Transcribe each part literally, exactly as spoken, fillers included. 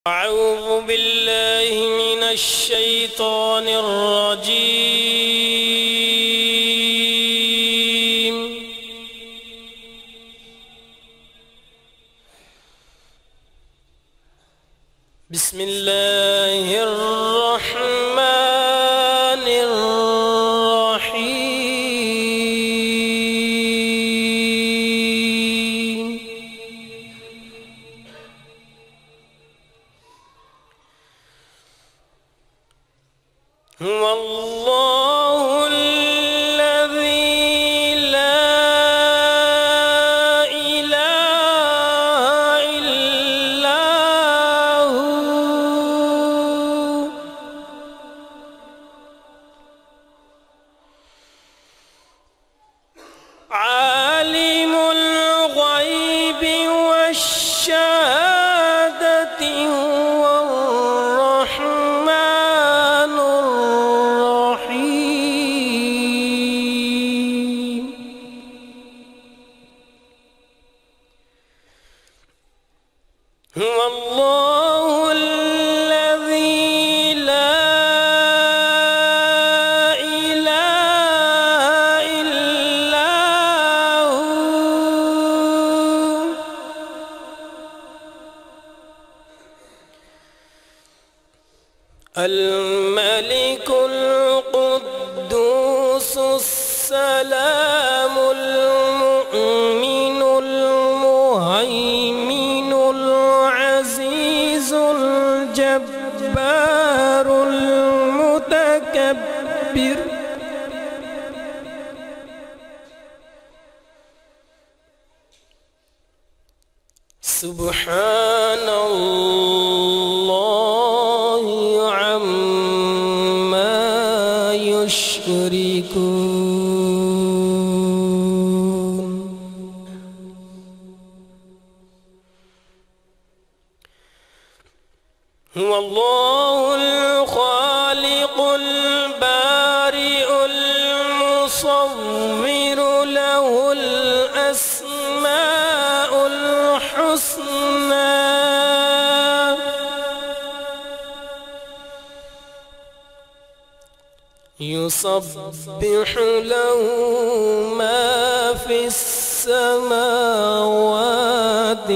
أعوذ بالله من الشيطان الرجيم. بسم الله الرحمن الرحيم. هو الله الذي لا إله إلا هو عالم الغيب والشهادة هو الرحمن الرحيم. هو الله الذي لا إله إلا هو الملك القدوس السلام المؤمن المهيمن العزيز الجبار المتكبر. سبحان الله عما يشركون. هو الله الخالق البارئ المصور له الأسماء الحسنى يسبح له ما في السماوات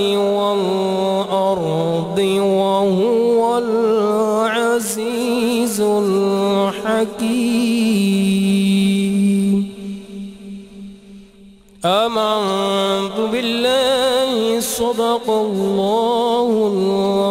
والأرض وهو العزيز الحكيم. آمنت بالله صدق الله